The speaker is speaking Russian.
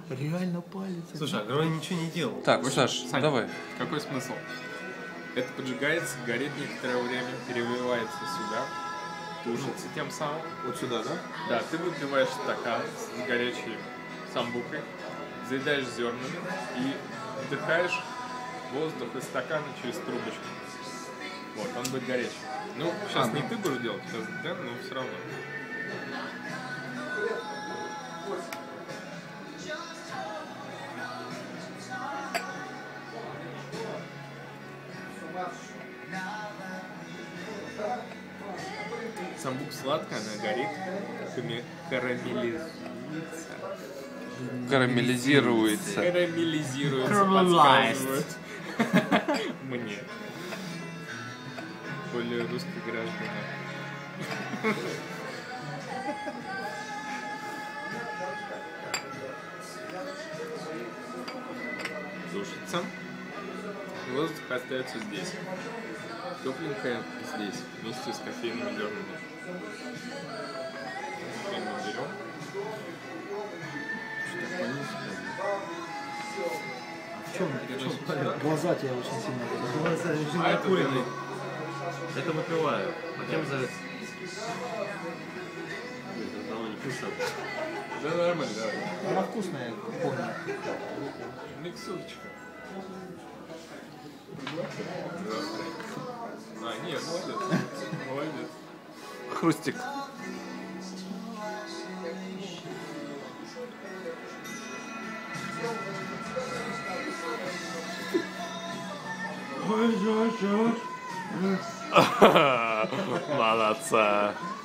Реально палец. Слушай, а Грой ничего не делал. Так, Саш, Сань, давай. Какой смысл? Это поджигается, горит некоторое время, переливается сюда, тушится тем самым. Вот сюда, да? Да, ты выпиваешь стакан с горячей самбукой, заедаешь зернами и вдыхаешь воздух из стакана через трубочку. Вот, он будет горячий. Ну, сейчас не ты будешь делать, сейчас Дэн, но все равно. Самбук сладкая, она горит, карамелизуется. Карамелизируется. Карамелизируется, Caramelized. подсказывают мне. Более русские граждане. Тушится. Воздух остается здесь. Тепленькая здесь, вместе с кофейными зернами. Кофейным берем. В чем глаза тебя очень сильно болят? Глаза уже А это накурены. Это выпиваю. А чем зовется? Это давно не писал. Да нормально, давай. Она вкусная, помню. Миксурочка. А, нет, молодец. Молодец. Хрустик. Молодца.